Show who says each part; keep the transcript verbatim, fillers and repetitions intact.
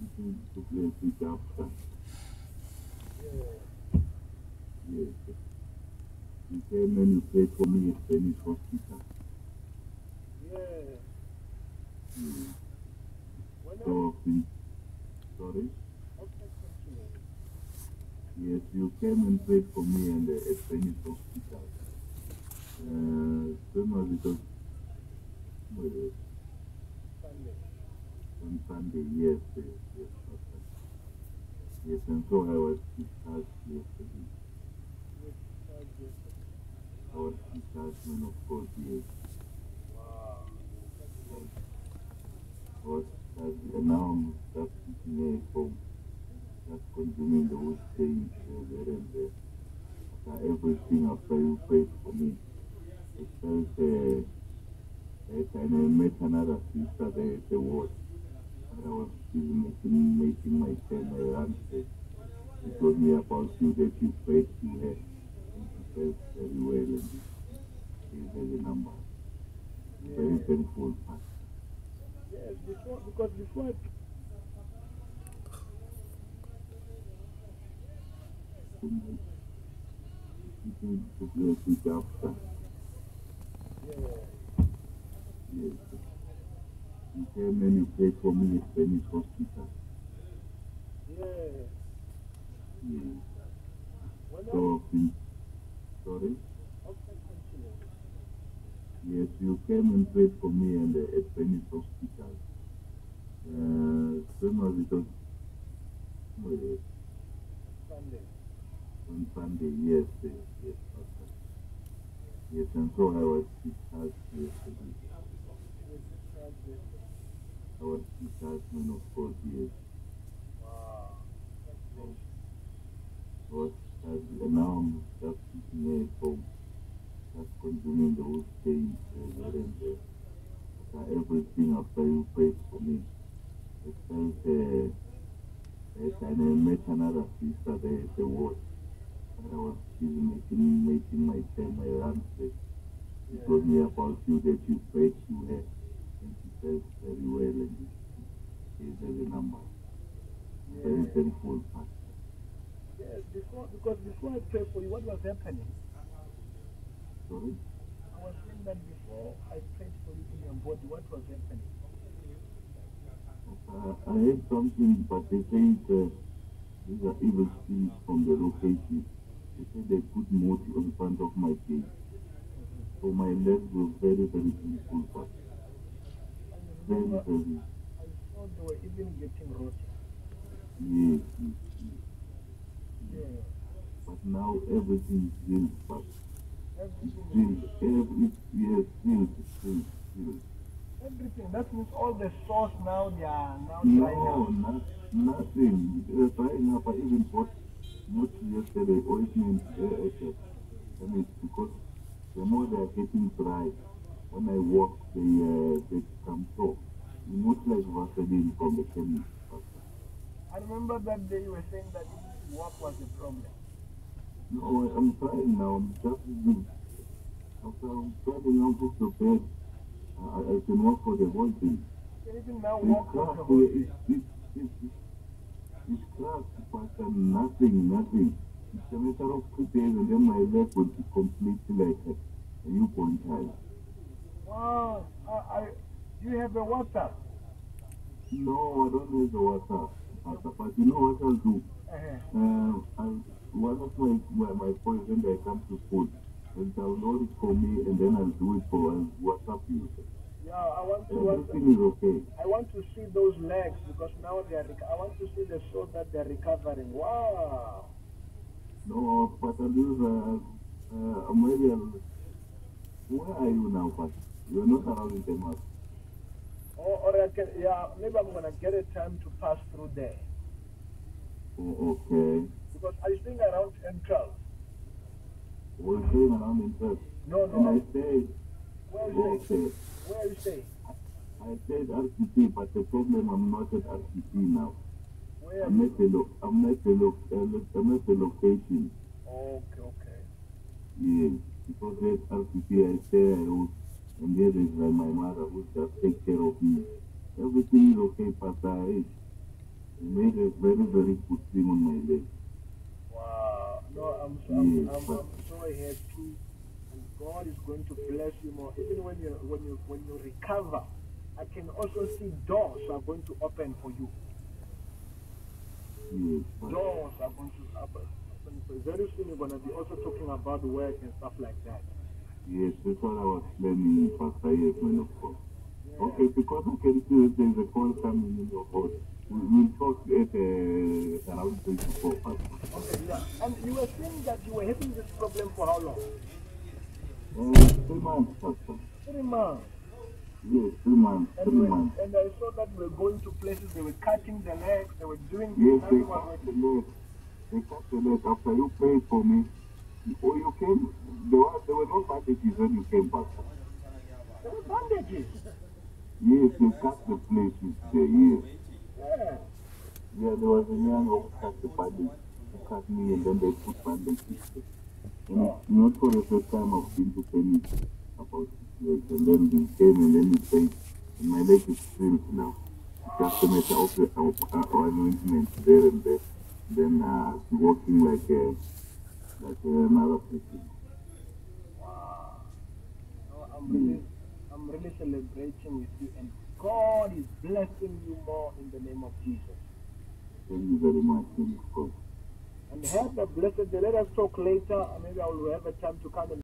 Speaker 1: to, to play switch after.
Speaker 2: Yeah.
Speaker 1: Yes. You came and you played for me at Spanish hospital.
Speaker 2: Yeah.
Speaker 1: Mm.
Speaker 2: When I,
Speaker 1: So, since, sorry?
Speaker 2: okay, continue.
Speaker 1: Yes, you came and played for me and uh, at Spanish hospital. Uh, when was it? On, uh,
Speaker 2: Sunday.
Speaker 1: on Sunday, yes, yes, yes, Pastor. Yes, and so I was discharged yesterday.
Speaker 2: You were discharged yesterday.
Speaker 1: I was discharged, man of God, yes.
Speaker 2: Wow.
Speaker 1: Yes. I was discharged, and now I'm just sitting here at home, just consuming the whole pain uh, there and there. After everything, after you prayed for me, I felt uh, that I met another sister there at the ward. And I was still making, making my turn, my run there. She told me about you, that you prayed to her, and she felt very well, and she gave her the number. I'm very
Speaker 2: Yeah.
Speaker 1: thankful, Pastor.
Speaker 2: Yes, before, because before I,
Speaker 1: Tonight, sitting to play switch after.
Speaker 2: yeah.
Speaker 1: Yes. You came and you prayed for me at Spanish hospital.
Speaker 2: Yeah.
Speaker 1: Yes.
Speaker 2: When I,
Speaker 1: So, since, sorry?
Speaker 2: okay, continue.
Speaker 1: Yes, you came and prayed for me and uh, at Spanish hospital. Uh, when was it? On, uh,
Speaker 2: Sunday.
Speaker 1: on Sunday, yes, yes, yes, Pastor. Yes, and so I was discharged yesterday.
Speaker 2: You were discharged yesterday.
Speaker 1: I was discharged, man of God, yes.
Speaker 2: Wow.
Speaker 1: Yes.
Speaker 2: Congratulations.
Speaker 1: I was discharged, and now I'm just sitting here at home, just consuming the whole pain uh, there and there. After everything, after you prayed for me, I felt uh, that I met another sister there at the ward. And I was still making, making my turn, my run there. She
Speaker 2: Yeah.
Speaker 1: told me about you, that you prayed to her, and she felt very well, and she gave her the number. I'm
Speaker 2: Yeah.
Speaker 1: very thankful, Pastor.
Speaker 2: Yes, before, because before I prayed for you, what was happening?
Speaker 1: Sorry?
Speaker 2: I was saying that before I prayed for you in your body, what was happening?
Speaker 1: Uh, I heard something, but they said uh, these are evil spirits from the location. They said they put moti on front of my face. So my legs were very, very painful, but
Speaker 2: I
Speaker 1: very,
Speaker 2: remember
Speaker 1: very,
Speaker 2: I saw they were even getting rotted.
Speaker 1: yes, yes, yes.
Speaker 2: Yeah.
Speaker 1: But now everything is healed, but it's
Speaker 2: Everything is
Speaker 1: still,
Speaker 2: healed.
Speaker 1: every, yes, still, still, still.
Speaker 2: Everything. That means all the sores now they are now drying
Speaker 1: No,
Speaker 2: up.
Speaker 1: not, nothing. They're trying up. I even bought not yesterday ointment there at the chemist, because the more they are getting dry, when I walk, they, uh, they become sore. Not like Vaseline from the chemist, Pastor.
Speaker 2: I remember that day you were saying that even to walk was a problem.
Speaker 1: No, I'm trying now. I'm just good. After I'm starting out of the bed, I, I can walk for the whole day.
Speaker 2: You can even now
Speaker 1: It's
Speaker 2: walk for
Speaker 1: cracked
Speaker 2: the whole
Speaker 1: there.
Speaker 2: day.
Speaker 1: It's, it's, it's, it's, it's cracked, Pastor. Nothing, nothing. It's a matter of two days, and then my leg will be completely like a, a newborn child.
Speaker 2: Wow. I, I, do you have a WhatsApp?
Speaker 1: No, I don't have the water, Pastor. But you know what I'll do?
Speaker 2: Uh-huh.
Speaker 1: Uh, I, one of my, my, my boys, when they come to school, they'll download it for me, and then I'll do it for uh, WhatsApp you.
Speaker 2: Yeah, I want to WhatsApp.
Speaker 1: Everything is okay.
Speaker 2: I want to see those legs because now they are. Rec- I want to see the show that they are recovering. Wow.
Speaker 1: No, but I'll use, uh, uh, Amelia, where are you now, Pastor? You're not around in Denmark.
Speaker 2: Or, or I can, yeah, maybe I'm gonna get a time to pass through there
Speaker 1: Oh, okay.
Speaker 2: because I think around M twelve.
Speaker 1: We're staying around in church.
Speaker 2: No,
Speaker 1: And I
Speaker 2: no.
Speaker 1: said,
Speaker 2: Where are you staying?
Speaker 1: okay,
Speaker 2: Where are you staying?
Speaker 1: I said R C P, but the problem, I'm not at R C P now.
Speaker 2: Where are
Speaker 1: I'm
Speaker 2: you?
Speaker 1: at the, lo- I'm at the, lo- uh, lo- I'm at the location.
Speaker 2: Okay, okay.
Speaker 1: Yes, because at R C P I stay, I host, and here is uh, my mother who just take care of me. Everything is okay, Pastor. Hey, He made a very, very good thing on my leg.
Speaker 2: Wow. No, I'm so, I'm,
Speaker 1: Yes,
Speaker 2: I'm,
Speaker 1: but
Speaker 2: I'm so happy, and God is going to bless you more. Even when you when you when you recover, I can also see doors are going to open for you.
Speaker 1: yes, but
Speaker 2: Doors are going to open. open for you. Very soon you're going to be also talking about work and stuff like that.
Speaker 1: yes, that's what I was planning, Pastor. Yes, man of God.
Speaker 2: Yeah.
Speaker 1: Okay, because I can see that there's a call coming in your phone. We will talk at uh, around twenty-four, Pastor.
Speaker 2: Okay, yeah. And you were saying that you were having this problem for how long?
Speaker 1: Uh, three months, Pastor.
Speaker 2: Three months.
Speaker 1: Yes, three months,
Speaker 2: And
Speaker 1: three
Speaker 2: we,
Speaker 1: months.
Speaker 2: and I saw that we were going to places, they were cutting the legs, they were doing this,
Speaker 1: Yes, they
Speaker 2: nothing was
Speaker 1: cut the
Speaker 2: working.
Speaker 1: leg. They cut the leg after you prayed for me. Before you came, there were, there were no bandages when you came, Pastor.
Speaker 2: There were bandages.
Speaker 1: Yes, they cut the place with the ears.
Speaker 2: Yeah.
Speaker 1: Yeah, there was a young who cut the bandage. Who cut me and then they put bandages there. And
Speaker 2: Oh.
Speaker 1: it's not for the first time I've been to panic about it. And then he came and then he said, and my leg is filled now. It's just a matter of the of, uh, anointment there and there. Then uh, walking like a, like another person.
Speaker 2: Wow. No, I'm really, I'm really celebrating with you, and God is blessing you more in the name of Jesus.
Speaker 1: Thank you very much, man of God.
Speaker 2: And have a blessed day. Let us talk later. Maybe I will have a time to come and